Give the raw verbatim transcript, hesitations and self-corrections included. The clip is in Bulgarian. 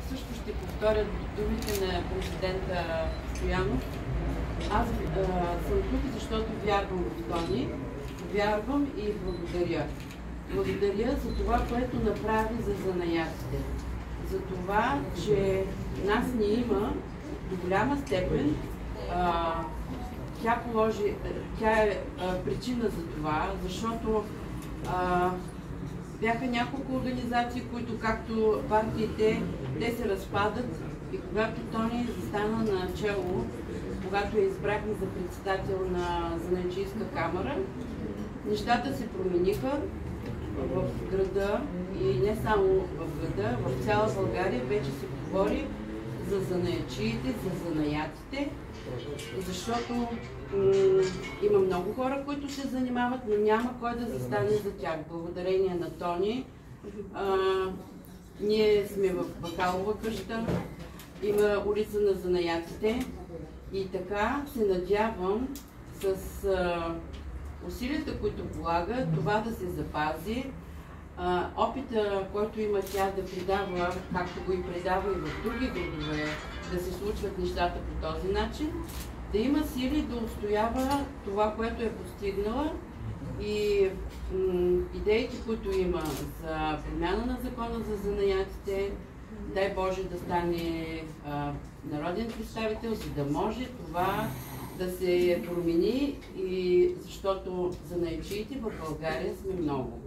също ще повторя думите на президента Стоянов. Аз а, съм тук, защото вярвам в Тони, вярвам и благодаря. Благодаря за това, което направи за занаятите. За това, че нас ни има до голяма степен. А, тя, положи, тя е а, причина за това, защото а, бяха няколко организации, които, както партиите, те се разпадат, и когато Тони застана начело, когато я избрахме за председател на Занаятчийска камара, нещата се промениха в града и не само в града, в цяла България вече се говори за занаятчиите, за занаятите, защото има много хора, които се занимават, но няма кой да застане за тях. Благодарение на Тони, а, ние сме в Бакалова къща, има улица на занаятите и така се надявам с а, усилията, които полага, това да се запази. А, опита, който има тя да предава, както го и предава и в други градове, да се случват нещата по този начин, да има сили да устоява това, което е постигнала и идеите, които има за промяна на закона за занаятите, дай Боже да стане а, народен представител, за да може това да се промени, и защото занаятчиите в България сме много.